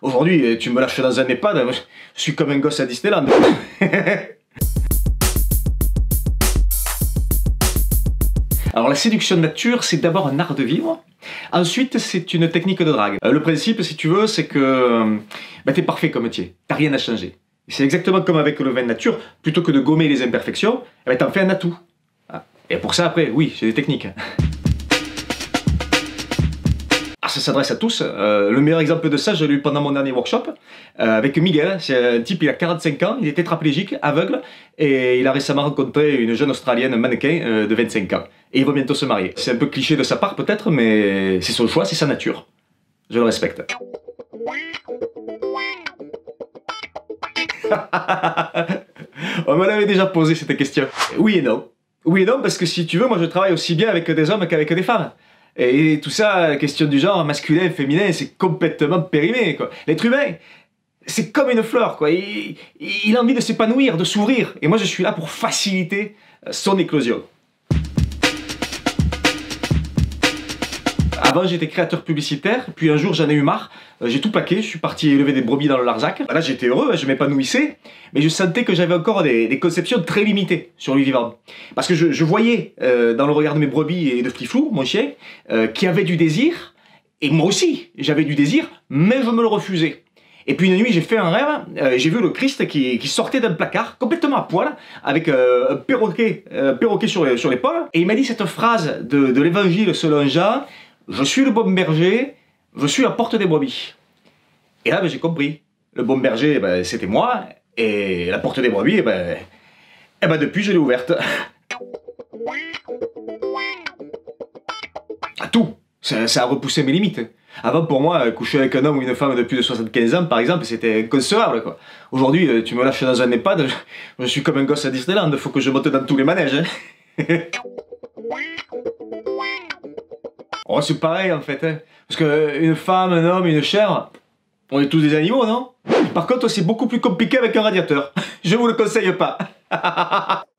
Aujourd'hui, tu me lâches dans un EHPAD, je suis comme un gosse à Disneyland. Alors la séduction de nature, c'est d'abord un art de vivre. Ensuite, c'est une technique de drague. Le principe, si tu veux, c'est que t'es parfait comme tu es. T'as rien à changer. C'est exactement comme avec le vin de nature. Plutôt que de gommer les imperfections, t'en fais un atout. Et pour ça, après, oui, j'ai des techniques. Ça s'adresse à tous. Le meilleur exemple de ça, je l'ai eu pendant mon dernier workshop avec Miguel. C'est un type, il a 45 ans, il est tétraplégique, aveugle, et il a récemment rencontré une jeune Australienne mannequin de 25 ans. Et il va bientôt se marier. C'est un peu cliché de sa part peut-être, mais c'est son choix, c'est sa nature. Je le respecte. On me l'avait déjà posé cette question. Oui et non. Oui et non, parce que si tu veux, moi je travaille aussi bien avec des hommes qu'avec des femmes. Et tout ça, la question du genre masculin, féminin, c'est complètement périmé, quoi. L'être humain, c'est comme une fleur, quoi. Il a envie de s'épanouir, de s'ouvrir. Et moi, je suis là pour faciliter son éclosion. Avant, j'étais créateur publicitaire, puis un jour, j'en ai eu marre. J'ai tout plaqué, je suis parti élever des brebis dans le Larzac. Là, j'étais heureux, je m'épanouissais, mais je sentais que j'avais encore des conceptions très limitées sur le vivant. Parce que je voyais dans le regard de mes brebis et de Fliflou, mon chien, qui avait du désir, et moi aussi, j'avais du désir, mais je me le refusais. Et puis une nuit, j'ai fait un rêve, j'ai vu le Christ qui sortait d'un placard, complètement à poil, avec un perroquet sur l'épaule, et il m'a dit cette phrase de l'évangile selon Jean: « Je suis le bon berger, je suis la porte des brebis. » Et là, j'ai compris. Le bon berger, c'était moi, et la porte des brebis, depuis, je l'ai ouverte. À tout. Ça a repoussé mes limites. Avant, pour moi, coucher avec un homme ou une femme de plus de 75 ans, par exemple, c'était inconcevable, quoi. Aujourd'hui, tu me lâches dans un EHPAD, je suis comme un gosse à Disneyland, il faut que je monte dans tous les manèges. Hein. Oh, c'est pareil en fait, hein. Parce qu'une femme, un homme, une chèvre, on est tous des animaux, non? Par contre, c'est beaucoup plus compliqué avec un radiateur. Je vous le conseille pas.